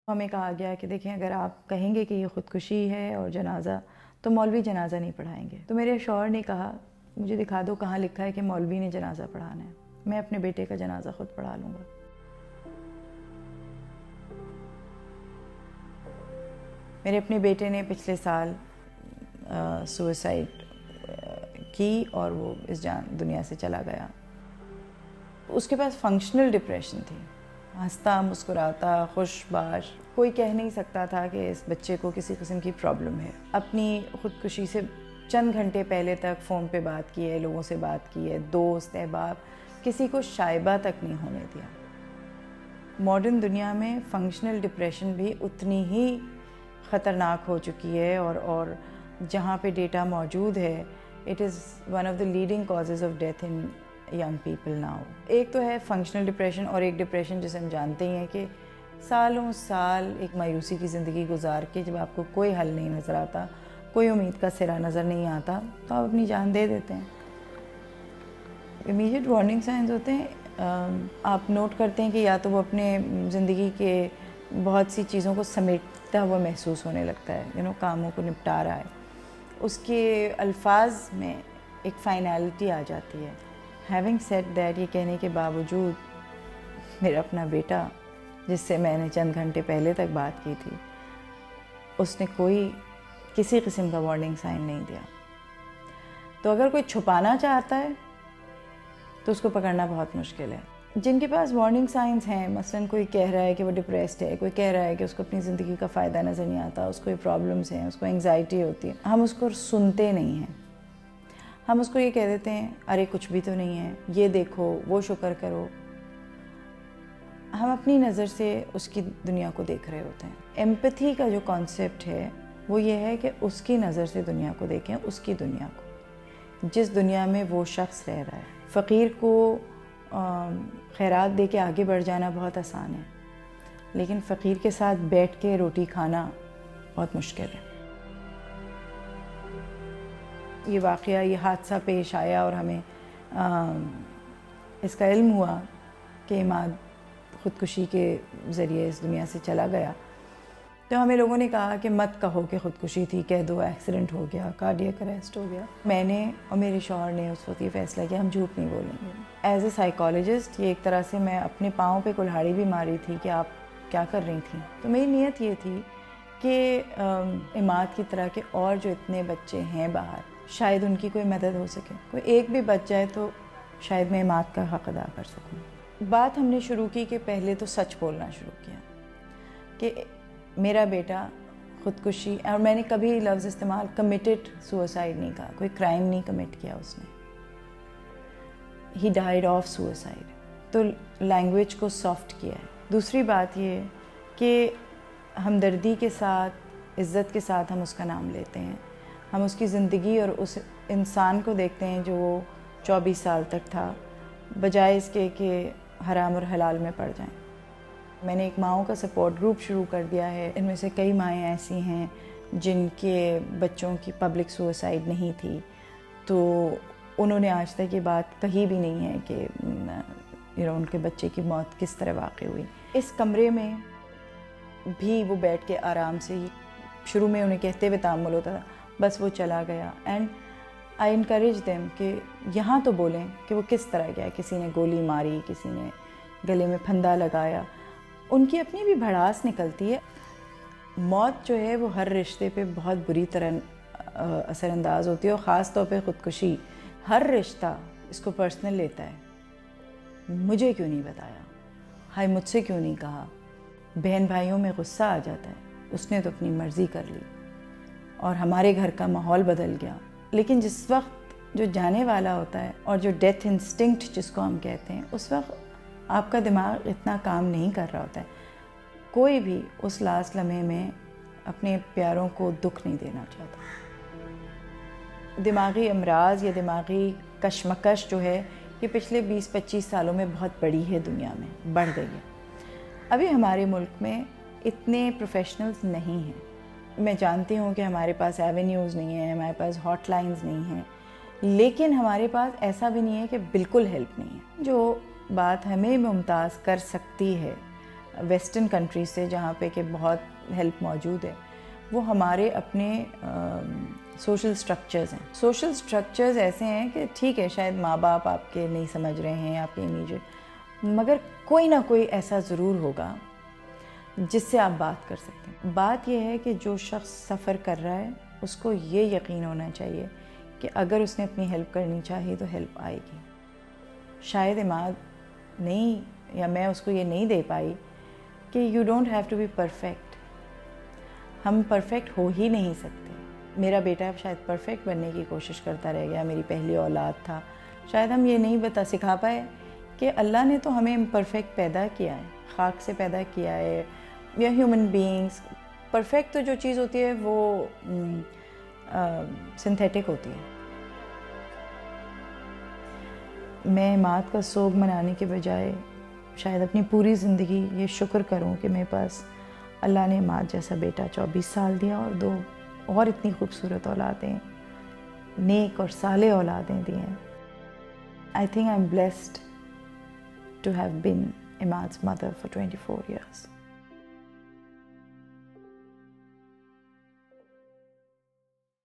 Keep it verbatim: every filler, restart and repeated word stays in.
ہمیں کہا گیا کہ دیکھیں اگر آپ کہیں گے کہ یہ خودکشی ہے اور جنازہ تو مولوی جنازہ نہیں پڑھائیں گے. تو میرے شوہر نے کہا مجھے دکھا دو کہاں لکھا ہے کہ مولوی نے جنازہ پڑھانا ہے, میں اپنے بیٹے کا جنازہ خود پڑھا لوں گا. میرے اپنے بیٹے نے پچھلے سال سوئسائڈ کی اور وہ اس جان دنیا سے چلا گیا. اس کے پاس فنکشنل ڈپریشن تھی, ہنستا مسکراتا خوش باش, کوئی کہہ نہیں سکتا تھا کہ اس بچے کو کسی قسم کی پرابلم ہے. اپنی خودکشی سے چند گھنٹے پہلے تک فون پہ بات کی ہے, لوگوں سے بات کی ہے, دوست احباب کسی کو شائبہ تک نہیں ہونے دیا. ماڈرن دنیا میں فنکشنل ڈپریشن بھی اتنی ہی خطرناک ہو چکی ہے, اور اور جہاں پہ ڈیٹا موجود ہے it is one of the leading causes of death in young people now. ایک تو ہے فنکشنل ڈپریشن, اور ایک ڈپریشن جسے ہم جانتے ہی ہیں کہ سالوں سال ایک مایوسی کی زندگی گزار کے جب آپ کو کوئی حل نہیں نظر آتا, کوئی امید کا سرا نظر نہیں آتا, تو آپ اپنی جان دے دیتے ہیں. امیڈیٹ وارننگ سائنز ہوتے ہیں, آپ نوٹ کرتے ہیں کہ یا تو وہ اپنے زندگی کے بہت سی چیزوں کو سمیٹتا ہوا محسوس ہونے لگتا ہے, یو نو کاموں کو نپٹا رہا ہے, اس کے الفاظ میں ایک فائنالٹی آ جاتی ہے. ہیونگ سیڈ دیٹ, یہ کہنے کے باوجود میرا اپنا بیٹا جس سے میں نے چند گھنٹے پہلے تک بات کی تھی, اس نے کوئی کسی قسم کا وارننگ سائن نہیں دیا. تو اگر کوئی چھپانا چاہتا ہے تو اس کو پکڑنا بہت مشکل ہے. جن کے پاس وارننگ سائنز ہیں, مثلاً کوئی کہہ رہا ہے کہ وہ ڈپریسڈ ہے, کوئی کہہ رہا ہے کہ اس کو اپنی زندگی کا فائدہ نظر نہیں آتا, اس کو یہ پرابلمس ہیں, اس کو انگزائٹی ہوتی ہے, ہم اس کو سنتے نہیں ہیں. ہم اس کو یہ کہہ دیتے ہیں ارے کچھ بھی تو نہیں ہے, یہ دیکھو, وہ شکر کرو. ہم اپنی نظر سے اس کی دنیا کو دیکھ رہے ہوتے ہیں. ایمپتھی کا جو کانسیپٹ ہے وہ یہ ہے کہ اس کی نظر سے دنیا کو دیکھیں, اس کی دنیا کو, جس دنیا میں وہ شخص رہ رہا ہے. فقیر کو خیرات دے کے آگے بڑھ جانا بہت آسان ہے, لیکن فقیر کے ساتھ بیٹھ کے روٹی کھانا بہت مشکل ہے. یہ واقعہ, یہ حادثہ پیش آیا اور ہمیں اس کا علم ہوا کہ عماد خودکشی کے ذریعے اس دنیا سے چلا گیا, تو ہمیں لوگوں نے کہا کہ مت کہو کہ خودکشی تھی, کہہ دو ایکسیڈنٹ ہو گیا, کارڈیک اریسٹ ہو گیا. میں نے اور میرے شوہر نے اس وقت یہ فیصلہ کیا ہم جھوٹ نہیں بولیں گے. ایز اے سائیکالوجسٹ یہ ایک طرح سے میں اپنے پاؤں پہ کلہاڑی بھی ماری تھی کہ آپ کیا کر رہی تھیں. تو میری نیت یہ تھی کہ عماد کی طرح کے اور جو اتنے بچے ہیں باہر, شاید ان کی کوئی مدد ہو سکے. کوئی ایک بھی بچ جائے تو شاید میں عماد کا حق ادا کر سکوں. بات ہم نے شروع کی کہ پہلے تو سچ بولنا شروع کیا کہ میرا بیٹا خودکشی, اور میں نے کبھی لفظ استعمال کمیٹڈ سوسائڈ نہیں کہا, کوئی کرائم نہیں کمٹ کیا اس نے, ہی ڈائیڈ آف سوسائڈ. تو لینگویج کو سافٹ کیا ہے. دوسری بات یہ کہ ہمدردی کے ساتھ, عزت کے ساتھ ہم اس کا نام لیتے ہیں. ہم اس کی زندگی اور اس انسان کو دیکھتے ہیں جو وہ چوبیس سال تک تھا, بجائے اس کے کہ حرام اور حلال میں پڑ جائیں. میں نے ایک ماؤں کا سپورٹ گروپ شروع کر دیا ہے. ان میں سے کئی مائیں ایسی ہیں جن کے بچوں کی پبلک سوسائڈ نہیں تھی, تو انہوں نے آج تک یہ بات کہی بھی نہیں ہے کہ یو نو ان کے بچے کی موت کس طرح واقع ہوئی. اس کمرے میں بھی وہ بیٹھ کے آرام سے ہی, شروع میں انہیں کہتے ہوئے تعامل ہوتا تھا, بس وہ چلا گیا. اینڈ آئی انکریج دیم کہ یہاں تو بولیں کہ وہ کس طرح گیا, کسی نے گولی ماری, کسی نے گلے میں پھندا لگایا. ان کی اپنی بھی بھڑاس نکلتی ہے. موت جو ہے وہ ہر رشتے پہ بہت بری طرح اثر انداز ہوتی ہے, اور خاص طور پہ خودکشی. ہر رشتہ اس کو پرسنل لیتا ہے. مجھے کیوں نہیں بتایا, ہائے مجھ سے کیوں نہیں کہا. بہن بھائیوں میں غصہ آ جاتا ہے, اس نے تو اپنی مرضی کر لی اور ہمارے گھر کا ماحول بدل گیا. لیکن جس وقت جو جانے والا ہوتا ہے, اور جو ڈیتھ انسٹنکٹ جس کو ہم کہتے ہیں, اس وقت آپ کا دماغ اتنا کام نہیں کر رہا ہوتا ہے. کوئی بھی اس لاسٹ لمحے میں اپنے پیاروں کو دکھ نہیں دینا چاہتا. دماغی امراض یا دماغی کشمکش جو ہے یہ پچھلے بیس پچیس سالوں میں بہت بڑی ہے, دنیا میں بڑھ گئی ہے. ابھی ہمارے ملک میں اتنے پروفیشنلز نہیں ہیں. میں جانتی ہوں کہ ہمارے پاس ایونیوز نہیں ہیں, ہمارے پاس ہاٹ لائنز نہیں ہیں, لیکن ہمارے پاس ایسا بھی نہیں ہے کہ بالکل ہیلپ نہیں ہے. جو بات ہمیں ممتاز کر سکتی ہے ویسٹرن کنٹریز سے جہاں پہ کہ بہت ہیلپ موجود ہے، وہ ہمارے اپنے سوشل سٹرکچرز ہیں. سوشل سٹرکچرز ایسے ہیں کہ ٹھیک ہے شاید ماں باپ آپ کے نہیں سمجھ رہے ہیں، آپ کے امیجیٹ، مگر کوئی نہ کوئی ایسا ضرور ہوگا جس سے آپ بات کر سکتے ہیں. بات یہ ہے کہ جو شخص سفر کر رہا ہے اس کو یہ یقین ہونا چاہیے کہ اگر اس نے اپنی ہیلپ کرنی چاہی تو ہیلپ آئے گی. شاید عماد نہیں، یا میں اس کو یہ نہیں دے پائی کہ you don't have to be perfect. ہم پرفیکٹ ہو ہی نہیں سکتے. میرا بیٹا شاید پرفیکٹ بننے کی کوشش کرتا رہ گیا، میری پہلی اولاد تھا. شاید ہم یہ نہیں بتا سکھا پائے کہ اللہ نے تو ہمیں پرفیکٹ پیدا کیا ہے، خاک سے پیدا کیا ہے. We are human beings. Perfect تو جو چیز ہوتی ہے وہ سنتھیٹک ہوتی ہے. میں عماد کا سوگ منانے کے بجائے شاید اپنی پوری زندگی یہ شکر کروں کہ میرے پاس اللہ نے عماد جیسا بیٹا چوبیس سال دیا اور دو اور اتنی خوبصورت اولادیں، نیک اور صالح اولادیں دی ہیں. I think I'm blessed to have been Imad's mother for twenty-four years.